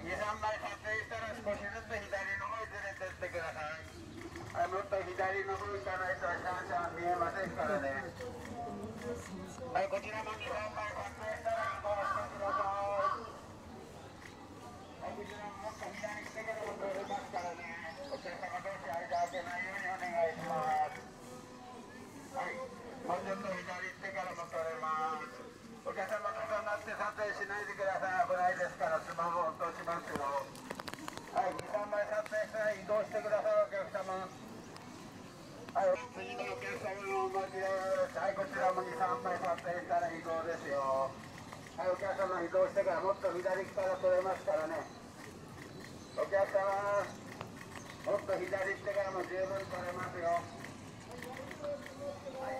2、3枚撮影したら少しずつ左の方にずれてってください。はい、もっと左の方行かないとシャンシャン見えませんからね。はい、こちらも2、3枚撮影したら移動してください。はい、こちらももっと左来てからも撮れますからね。お客様同士間開けないようにお願いします。はい、もうちょっと左行ってからも撮れます。お客様重なって撮影しないでください。危ないですからスマホ落としますよ。はい、2、3枚撮影したら移動してください、お客様。はい、次のお客様のお待ちです。はい、こちらも2、3枚撮影したら移動ですよ。はい、お客様移動してからもっと左から撮れますからね。お客様、もっと左行ってからも十分撮れますよ。はい、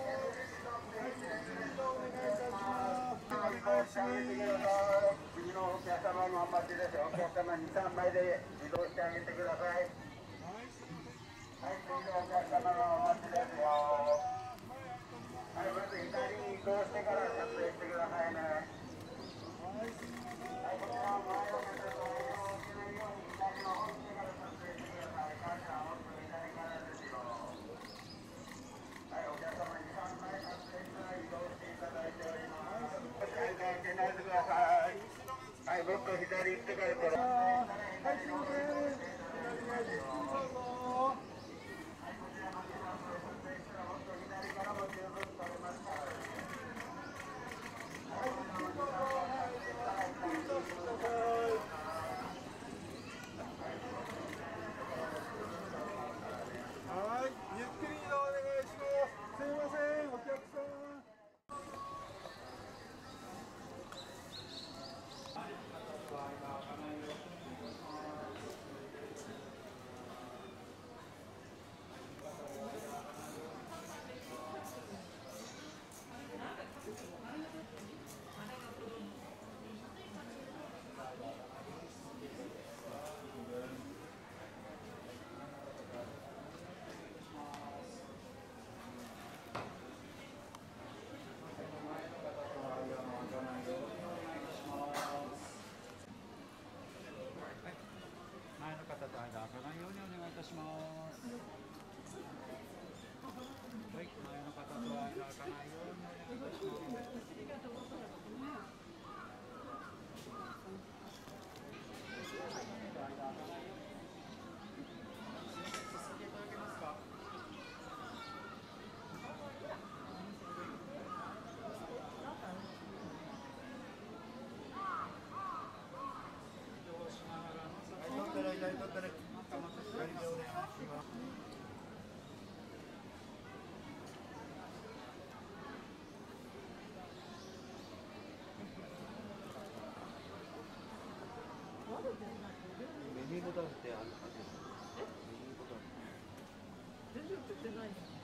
移動してあげてください。次のお客様のお待ちですよ。お客様2、3枚で移動してあげてください。はい、次のお客様のお待ちですよ。はい、まず左に移動してから撮影してくださいね。はい、こちらも前の方と大きないように左の方にしてから撮影してください。カメラもっと左からですよ。はい、お客様に3枚撮影したら移動していただいております。はい、開けないでください。はい、もっと左行ってから撮れます。左の方に移動していただきますよ。左からも十分取れますからね。 はい、ゆっくり移動お願いします。すいません、お客さん。 前の方と間開かないようにお願いいたします。はい、前の方と間開かないようにお願いいたします。進んでいただけますか。移動しながらの撮影。 撮ってる間に撮ってる。 赤松光でお願いします。 メニューボタンってあるはずです。メニューボタン。 全然売ってないの。